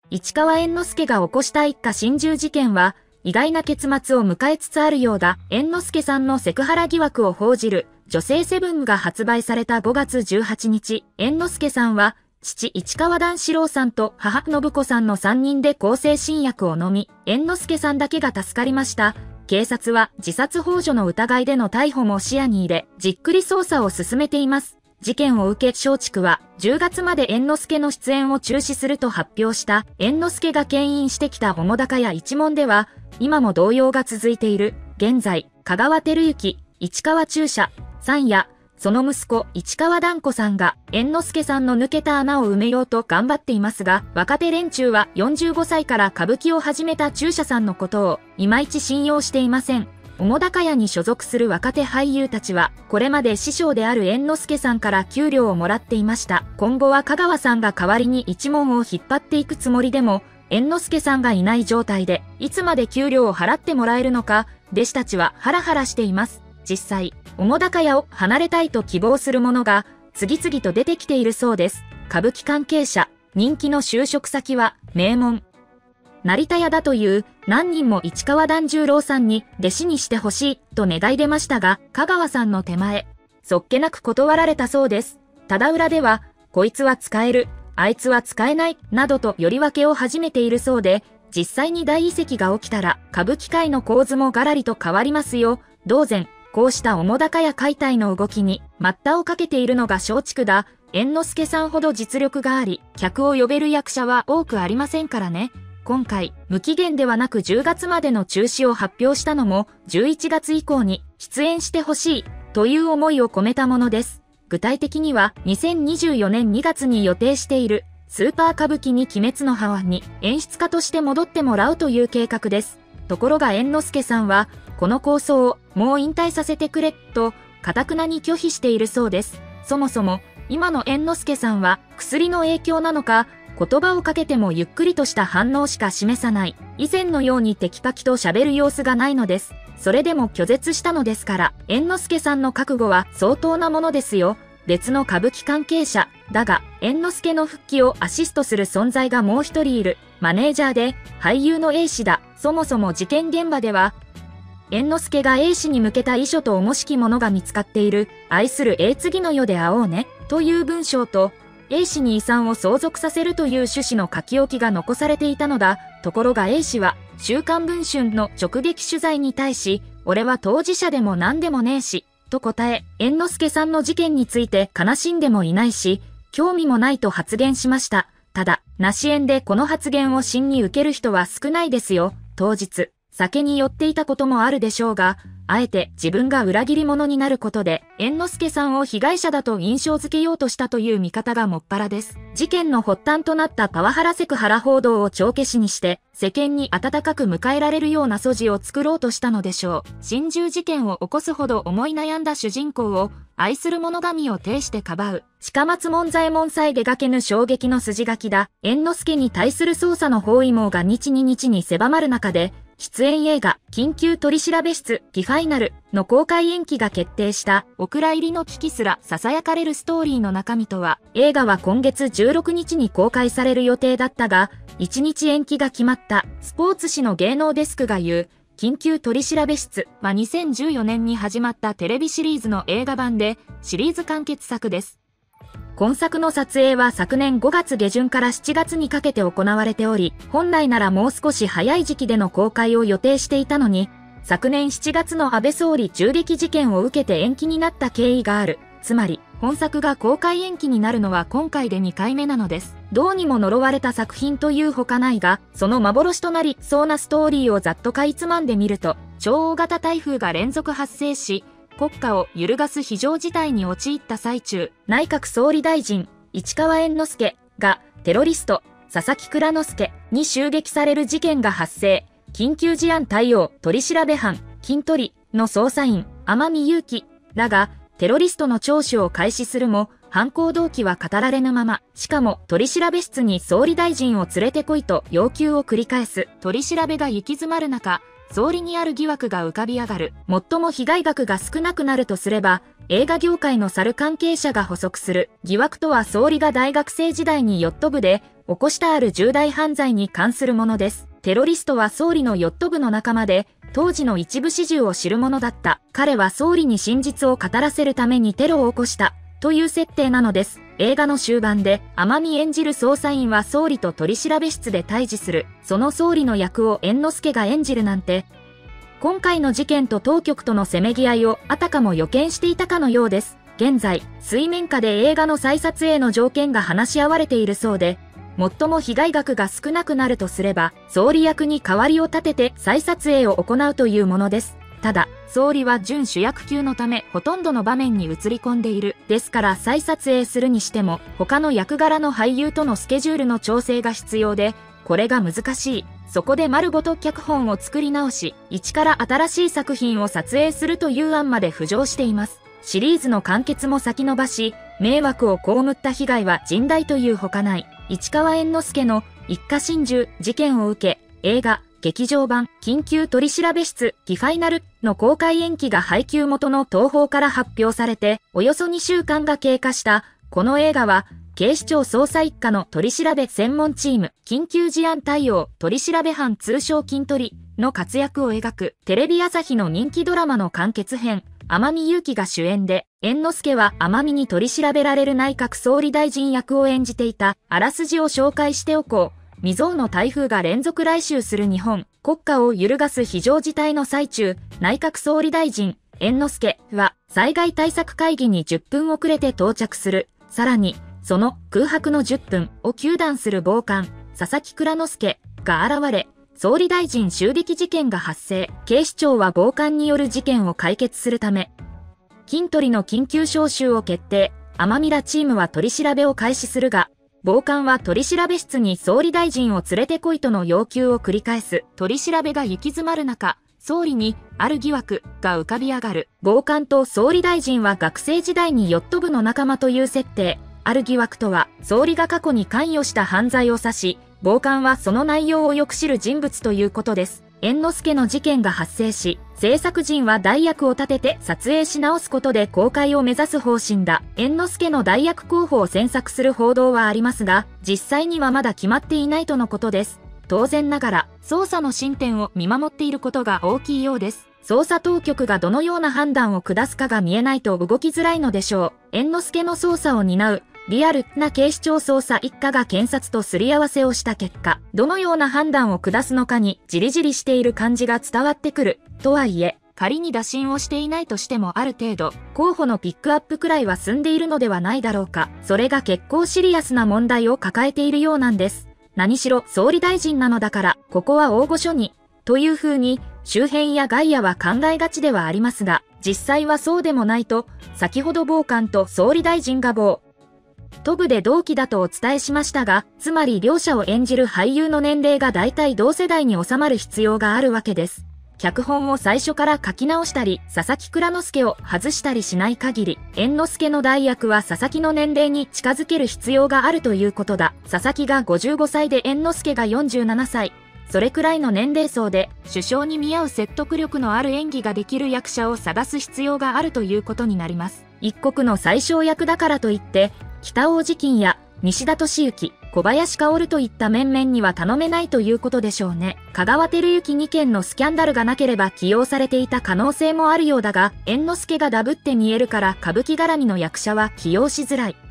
市川猿之助が起こした一家心中事件は、意外な結末を迎えつつあるようだ。猿之助さんのセクハラ疑惑を報じる、女性セブンが発売された5月18日、猿之助さんは、父市川段四郎さんと母信子さんの3人で向精神薬を飲み、猿之助さんだけが助かりました。警察は自殺幇助の疑いでの逮捕も視野に入れ、じっくり捜査を進めています。事件を受け松竹は10月まで猿之助の出演を中止すると発表した。猿之助が牽引してきた澤瀉屋一門では今も動揺が続いている。現在香川照之、市川中車さんやその息子市川團子さんが猿之助さんの抜けた穴を埋めようと頑張っていますが、若手連中は45歳から歌舞伎を始めた中車さんのことをいまいち信用していません。澤瀉屋に所属する若手俳優たちは、これまで師匠である猿之助さんから給料をもらっていました。今後は香川さんが代わりに一門を引っ張っていくつもりでも、猿之助さんがいない状態で、いつまで給料を払ってもらえるのか、弟子たちはハラハラしています。実際、澤瀉屋を離れたいと希望する者が、次々と出てきているそうです。歌舞伎関係者、人気の就職先は、名門。成田屋だという何人も市川團十郎さんに弟子にしてほしいと願い出ましたが、香川さんの手前、そっけなく断られたそうです。ただ裏では、こいつは使える、あいつは使えない、などとより分けを始めているそうで、実際に大移籍が起きたら、歌舞伎界の構図もガラリと変わりますよ。同然、こうした澤瀉屋解体の動きに、待ったをかけているのが松竹だ。猿之助さんほど実力があり、客を呼べる役者は多くありませんからね。今回、無期限ではなく10月までの中止を発表したのも、11月以降に出演してほしいという思いを込めたものです。具体的には、2024年2月に予定している、スーパー歌舞伎に鬼滅の刃に演出家として戻ってもらうという計画です。ところが猿之助さんは、この構想をもう引退させてくれ、と、頑なに拒否しているそうです。そもそも、今の猿之助さんは、薬の影響なのか、言葉をかけてもゆっくりとした反応しか示さない。以前のようにテキパキと喋る様子がないのです。それでも拒絶したのですから、猿之助さんの覚悟は相当なものですよ。別の歌舞伎関係者。だが、猿之助の復帰をアシストする存在がもう一人いる。マネージャーで、俳優の A 氏だ。そもそも事件現場では、猿之助が A 氏に向けた遺書と重しきものが見つかっている。愛する A 次の世で会おうね。という文章と、A 氏に遺産を相続させるという趣旨の書き置きが残されていたのだ。ところが A 氏は、週刊文春の直撃取材に対し、俺は当事者でも何でもねえし、と答え、猿之助さんの事件について悲しんでもいないし、興味もないと発言しました。ただ、梨園でこの発言を真に受ける人は少ないですよ。当日、酒に酔っていたこともあるでしょうが、あえて自分が裏切り者になることで、猿之助さんを被害者だと印象づけようとしたという見方がもっぱらです。事件の発端となったパワハラセクハラ報道を帳消しにして、世間に温かく迎えられるような素地を作ろうとしたのでしょう。心中事件を起こすほど思い悩んだ主人公を、愛する者神を呈してかばう。近松門左衛門さえ描けぬ衝撃の筋書きだ。猿之助に対する捜査の包囲網が日に日に狭まる中で、出演映画、緊急取調室、キファイナルの公開延期が決定した、お蔵入りの危機すら囁かれるストーリーの中身とは、映画は今月16日に公開される予定だったが、1日延期が決まった。スポーツ紙の芸能デスクが言う、緊急取調室は2014年に始まったテレビシリーズの映画版で、シリーズ完結作です。今作の撮影は昨年5月下旬から7月にかけて行われており、本来ならもう少し早い時期での公開を予定していたのに、昨年7月の安倍総理銃撃事件を受けて延期になった経緯がある。つまり、本作が公開延期になるのは今回で2回目なのです。どうにも呪われた作品というほかないが、その幻となりそうなストーリーをざっとかいつまんでみると、超大型台風が連続発生し、国家を揺るがす非常事態に陥った最中、内閣総理大臣、市川猿之助がテロリスト、佐々木蔵之介に襲撃される事件が発生。緊急事案対応取調班、金取の捜査員、天海祐希らがテロリストの聴取を開始するも、犯行動機は語られぬまま、しかも取調室に総理大臣を連れてこいと要求を繰り返す。取り調べが行き詰まる中、総理にある疑惑が浮かび上がる。最も被害額が少なくなるとすれば、 映画業界の猿関係者が補足する疑惑とは総理が大学生時代にヨット部で起こしたある重大犯罪に関するものです。テロリストは総理のヨット部の仲間で、当時の一部始終を知る者だった。彼は総理に真実を語らせるためにテロを起こした。という設定なのです。映画の終盤で、天海演じる捜査員は総理と取り調べ室で対峙する。その総理の役を猿之助が演じるなんて、今回の事件と当局とのせめぎ合いをあたかも予見していたかのようです。現在、水面下で映画の再撮影の条件が話し合われているそうで、最も被害額が少なくなるとすれば、総理役に代わりを立てて再撮影を行うというものです。ただ、総理は準主役級のため、ほとんどの場面に映り込んでいる。ですから再撮影するにしても、他の役柄の俳優とのスケジュールの調整が必要で、これが難しい。そこで丸ごと脚本を作り直し、一から新しい作品を撮影するという案まで浮上しています。シリーズの完結も先延ばし、迷惑を被った被害は甚大というほかない。市川猿之助の一家心中事件を受け、映画、劇場版、緊急取調室、キファイナルの公開延期が配給元の東宝から発表されて、およそ2週間が経過した、この映画は、警視庁捜査一課の取り調べ専門チーム、緊急事案対応取調班通称キントリの活躍を描く、テレビ朝日の人気ドラマの完結編、天海祐希が主演で、猿之助は天海に取り調べられる内閣総理大臣役を演じていた、あらすじを紹介しておこう。未曾有の台風が連続来襲する日本、国家を揺るがす非常事態の最中、内閣総理大臣、猿之助は災害対策会議に10分遅れて到着する。さらに、その空白の10分を糾弾する暴漢、佐々木蔵之介が現れ、総理大臣襲撃事件が発生。警視庁は暴漢による事件を解決するため、キントリの緊急招集を決定。天海らチームは取り調べを開始するが、暴漢は取り調べ室に総理大臣を連れてこいとの要求を繰り返す。取り調べが行き詰まる中、総理にある疑惑が浮かび上がる。暴漢と総理大臣は学生時代にヨット部の仲間という設定。ある疑惑とは、総理が過去に関与した犯罪を指し、暴漢はその内容をよく知る人物ということです。猿之助の事件が発生し、制作陣は代役を立てて撮影し直すことで公開を目指す方針だ。猿之助の代役候補を詮索する報道はありますが、実際にはまだ決まっていないとのことです。当然ながら、捜査の進展を見守っていることが大きいようです。捜査当局がどのような判断を下すかが見えないと動きづらいのでしょう。猿之助の捜査を担う、リアルな警視庁捜査一課が検察とすり合わせをした結果、どのような判断を下すのかにじりじりしている感じが伝わってくる。とはいえ、仮に打診をしていないとしてもある程度、候補のピックアップくらいは済んでいるのではないだろうか。それが結構シリアスな問題を抱えているようなんです。何しろ総理大臣なのだから、ここは大御所に、という風に、周辺や外野は考えがちではありますが、実際はそうでもないと、先ほど暴漢と総理大臣が都部で同期だとお伝えしましたが、つまり両者を演じる俳優の年齢が大体同世代に収まる必要があるわけです。脚本を最初から書き直したり、佐々木蔵之介を外したりしない限り、猿之助の代役は佐々木の年齢に近づける必要があるということだ。佐々木が55歳で猿之助が47歳。それくらいの年齢層で、首相に見合う説得力のある演技ができる役者を探す必要があるということになります。一国の最小役だからといって、北大路欣や西田敏行、小林薫といった面々には頼めないということでしょうね。香川照之2件のスキャンダルがなければ起用されていた可能性もあるようだが、猿之助がダブって見えるから歌舞伎絡みの役者は起用しづらい。